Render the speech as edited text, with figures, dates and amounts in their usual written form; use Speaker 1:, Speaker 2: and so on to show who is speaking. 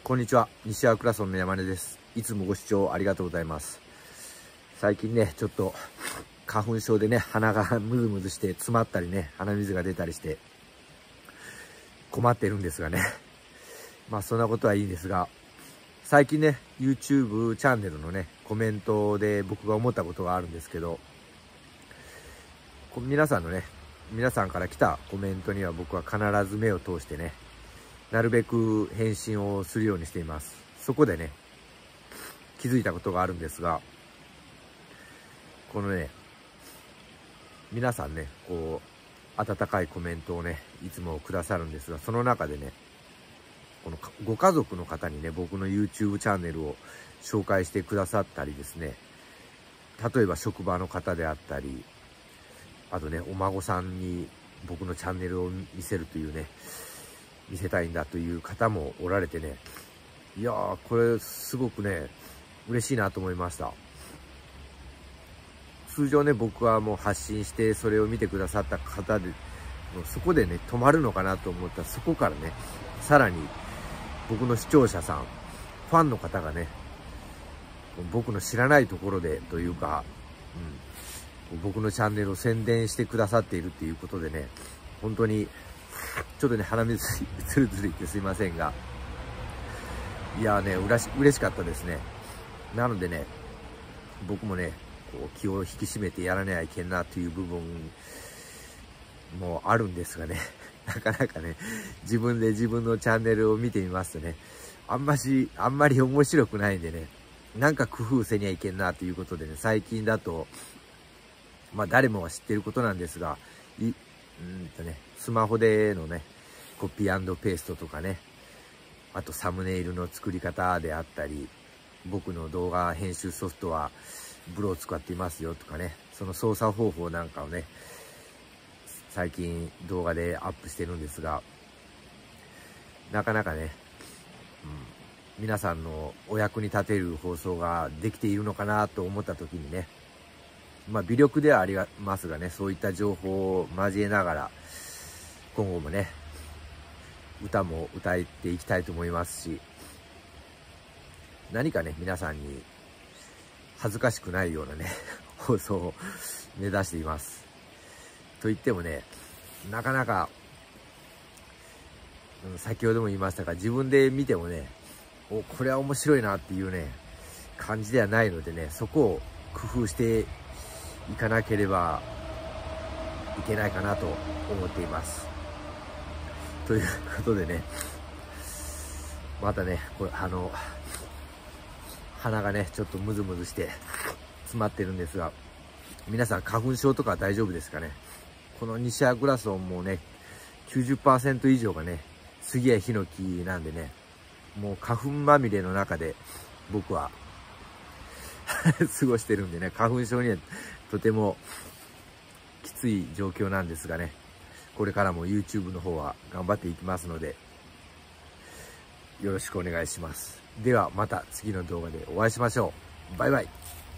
Speaker 1: こんにちは、西粟倉村の山根です。いつもご視聴ありがとうございます。最近ね、ちょっと花粉症でね、鼻がムズムズして詰まったりね、鼻水が出たりして困ってるんですがね。まあそんなことはいいんですが、最近ね、YouTube チャンネルのね、コメントで僕が思ったことがあるんですけど、皆さんから来たコメントには僕は必ず目を通してね、なるべく返信をするようにしています。そこでね、気づいたことがあるんですが、このね、皆さんね、温かいコメントをね、いつもくださるんですが、その中でね、このご家族の方にね、僕の YouTube チャンネルを紹介してくださったりですね、例えば職場の方であったり、あとね、お孫さんに僕のチャンネルを見せるというね、見せたいんだという方もおられてね、いやー、これすごくね、嬉しいなと思いました。通常ね、僕はもう発信してそれを見てくださった方で、そこでね、止まるのかなと思ったら、そこからね、さらに僕の視聴者さん、ファンの方がね、僕の知らないところでというか、僕のチャンネルを宣伝してくださっているっていうことでね、本当にちょっとね、鼻水ずるずるいってすいませんが、いやーね、嬉しかったですね。なのでね、僕もね、気を引き締めてやらねばいけんなという部分もあるんですがね、なかなかね、自分で自分のチャンネルを見てみますとね、あんまり面白くないんでね、なんか工夫せにゃいけんなということでね、最近だと、まあ誰もが知ってることなんですが、スマホでのね、コピー&ペーストとかね、あとサムネイルの作り方であったり、僕の動画編集ソフトはブロを使っていますよとかね、その操作方法なんかをね、最近動画でアップしてるんですが、なかなかね、皆さんのお役に立てる放送ができているのかなと思った時にね、まあ微力ではありますがね、そういった情報を交えながら、今後もね、歌も歌っていきたいと思いますし、何かね、皆さんに恥ずかしくないようなね、放送を目指しています。と言ってもね、なかなか、先ほども言いましたが、自分で見てもね、これは面白いなっていうね、感じではないのでね、そこを工夫していかなければいけないかなと思っています。ということでね、またね、鼻がね、ちょっとムズムズして詰まってるんですが、皆さん花粉症とか大丈夫ですかね。この西粟倉村もね、90% 以上がね、杉やヒノキなんでね、もう花粉まみれの中で僕は過ごしてるんでね、花粉症にはとてもきつい状況なんですがね、これからも YouTube の方は頑張っていきますので、よろしくお願いします。ではまた次の動画でお会いしましょう。バイバイ。